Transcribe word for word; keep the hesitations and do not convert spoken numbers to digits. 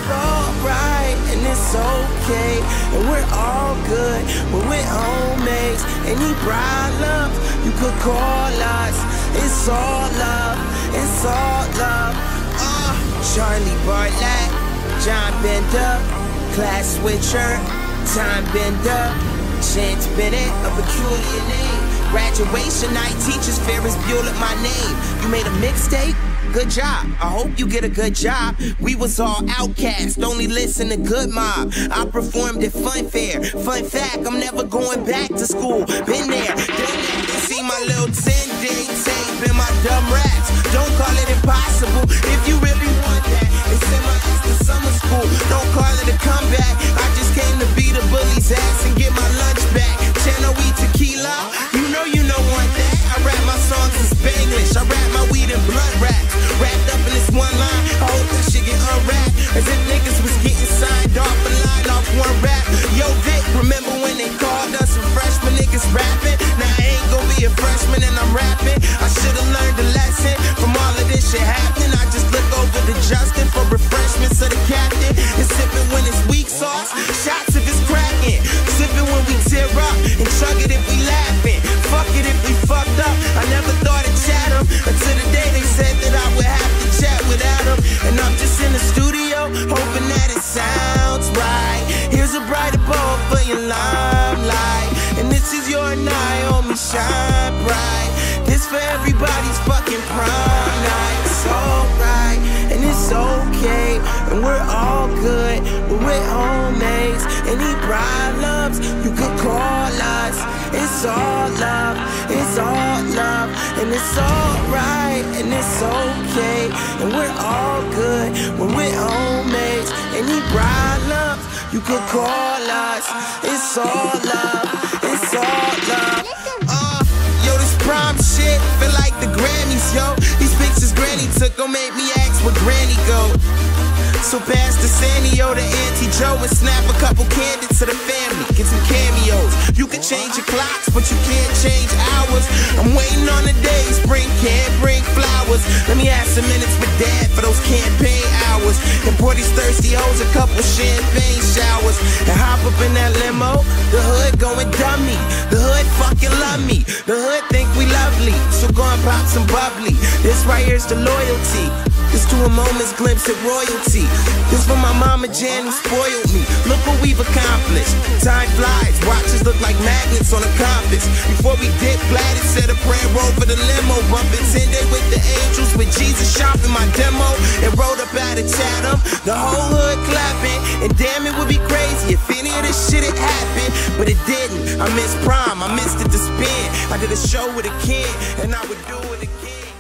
alright, and it's okay, and we're all good when we're homies. Any problems, you could call us. It's all love, it's all love. Uh, Charlie Bartlett, John Bender, class switcher, time bender, Chance Bennett, a peculiar name. Graduation night, teachers Ferris Bueller, my name. You made a mixtape? Good job. I hope you get a good job. We was all outcast, only listen to Good Mob. I performed at Fun Fair. Fun fact, I'm never going back to school. Been there, done that. You see my little ten-day tape and my dumb raps. Don't call it impossible if you really want that. It's in my ass to summer school. Don't call it a comeback. I just came to beat a bully's ass and get my lunch back. Channel E tequila, you know you don't want that. I rap my songs in Spanglish. I rap my weed and blunt raps. Wrapped up in this one line, I hope that shit get unwrapped. As if niggas was getting signed off a line off one rap. Yo, Vic, remember when they called us some freshman niggas rapping? Now I ain't gon' be a freshman and I'm rapping. I should've learned a lesson from all of this shit happening. I just look over to Justin for refreshments of the captain. And sipping when it's weak sauce, shots if it's cracking. Sipping when we tear up, and chug it if we laughing. Fuck it if we fucked up. I never thought of Chatham until the day they said that I would have to chat without him. And I'm just in the studio, hoping that it sounds right. Here's a brighter bulb for your limelight, and this is your night, homie, shine bright. This for everybody's fucking prime night. It's alright, and it's okay, and we're all good, but we're homies. Any problems, you could call us. It's all love, it's all love, and it's alright, and it's okay, and we're all good when we're homies. Any problems, you could call us. It's all love, it's all love. Uh, yo, this prom shit feel like the Grammys, yo. These pictures Granny took gon' make me ask where Granny go. So pass the Sanio to Auntie Joe and snap a couple candidates to the family. Get some cameos. You can change your clocks, but you can't change hours. I'm waiting on the day spring can't bring flowers. Let me add some minutes with Dad for those campaign hours. And pour these thirsty hoes a couple champagne showers. And hop up in that limo. The hood going dummy. The hood fucking love me. The hood think we lovely. So go and pop some bubbly. This right here's the loyalty. This to a moment's glimpse at royalty. This for my mama Jan who spoiled me. Look what we've accomplished. Time flies, watches look like magnets on a compass. Before we dip, glad it said a prayer roll for the limo. Bumping ten-day with the angels, with Jesus shopping my demo. And rode up out of Chatham, the whole hood clapping. And damn, it would be crazy if any of this shit had happened. But it didn't. I missed prom, I missed it to spin. I did a show with a kid, and I would do it again.